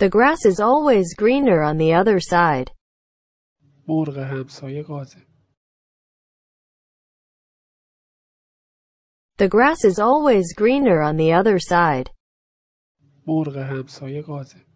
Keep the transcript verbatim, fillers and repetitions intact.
The grass is always greener on the other side. مرغ همسایه قازه. The grass is always greener on the other side. مرغ همسایه قازه.